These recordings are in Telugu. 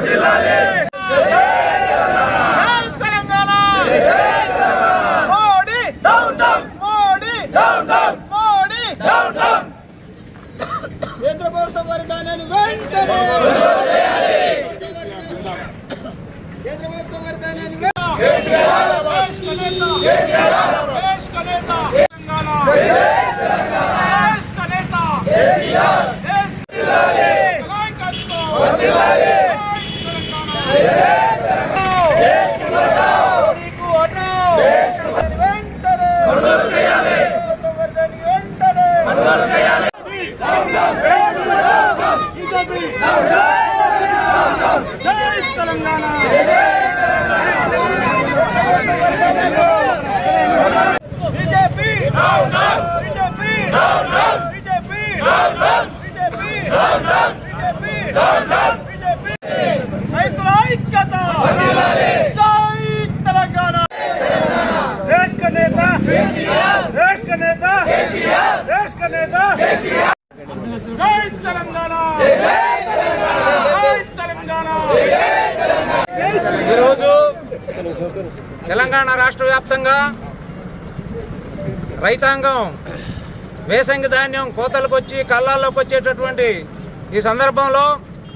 కేంద్ర ప్రభుత్వం వారి ధాన్యాన్ని వెంటనే కేంద్ర ప్రభుత్వం వారి ధాన్యాన్ని తెలంగాణ రాష్ట్ర వ్యాప్తంగా రైతాంగం వేసంగి ధాన్యం కోతలకు వచ్చి కళ్ళాల్లోకి వచ్చేటటువంటి ఈ సందర్భంలో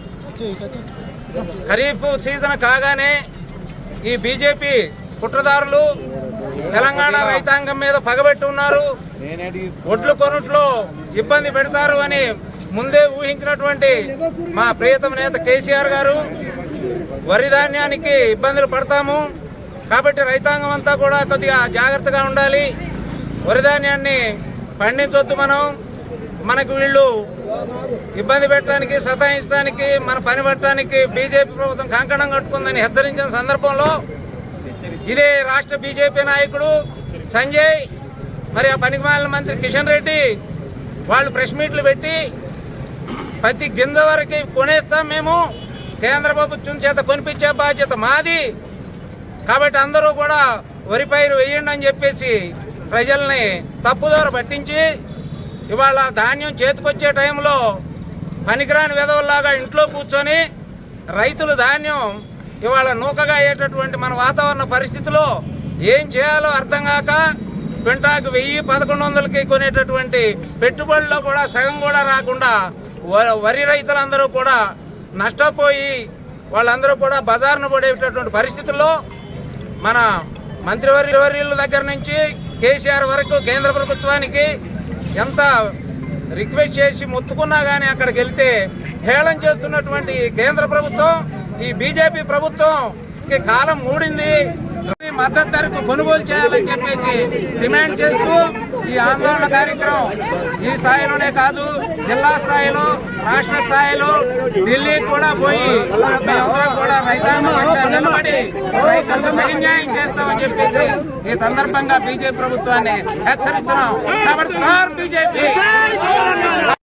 ఖరీఫ్ సీజన్ కాగానే ఈ బీజేపీ కుట్రదారులు తెలంగాణ రైతాంగం మీద పగబెట్టి ఉన్నారు. ఒడ్లు కొనుట్లో ఇబ్బంది పెడతారు అని ముందే ఊహించినటువంటి మా ప్రియతమ నేత కేసీఆర్ గారు వరి ధాన్యానికి ఇబ్బందులు పడతాము కాబట్టి రైతాంగం అంతా కూడా కొద్దిగా జాగ్రత్తగా ఉండాలి, వరి ధాన్యాన్ని పండించొద్దు, మనకు వీళ్ళు ఇబ్బంది పెట్టడానికి సతాయించడానికి మన పని పట్టడానికి బీజేపీ ప్రభుత్వం కంకణం కట్టుకుందని హెచ్చరించిన సందర్భంలో ఇదే రాష్ట్ర బీజేపీ నాయకుడు సంజయ్ మరి ఆ పనికిమాలిన మంత్రి కిషన్ రెడ్డి వాళ్ళు ప్రెస్ మీట్లు పెట్టి ప్రతి గింజ వరకు కొనేస్తాం, మేము కేంద్ర ప్రభుత్వం చేత కొనిపించే బాధ్యత మాది కాబట్టి అందరూ కూడా వరి పైరు వేయండి అని చెప్పేసి ప్రజల్ని తప్పుదోవ పట్టించి ఇవాళ ధాన్యం చేతికొచ్చే టైంలో పనికిరాని వెధవల్లాగా ఇంట్లో కూర్చొని రైతులు ధాన్యం ఇవాళ నూకగా అయ్యేటటువంటి మన వాతావరణ పరిస్థితిలో ఏం చేయాలో అర్థం కాక క్వింటాకు 1000-1100కి కొనేటటువంటి పెట్టుబడుల్లో కూడా సగం కూడా రాకుండా వరి రైతులందరూ కూడా నష్టపోయి వాళ్ళందరూ కూడా బజార్ను పడేటటువంటి పరిస్థితుల్లో మన మంత్రివర్యుల దగ్గర నుంచి కేసీఆర్ వరకు కేంద్ర ప్రభుత్వానికి ఎంత రిక్వెస్ట్ చేసి మొత్తుకున్నా కానీ అక్కడికి వెళ్తే హేళన చేస్తున్నటువంటి కేంద్ర ప్రభుత్వం ఈ బీజేపీ ప్రభుత్వంకి కాలం మూడింది. మద్దతు ధరకు కొనుగోలు చేయాలని చెప్పేసి డిమాండ్ చేస్తూ ఈ ఆందోళన కార్యక్రమం ఈ స్థాయిలోనే కాదు జిల్లా స్థాయిలో రాష్ట్ర స్థాయిలో ఢిల్లీకి కూడా పోయి మేమందరం కూడా రైతాంగం నిలబడి రైతులకు న్యాయం చేస్తామని చెప్పేసి ఈ సందర్భంగా బీజేపీ ప్రభుత్వాన్ని హెచ్చరిస్తున్నాం. బీజేపీ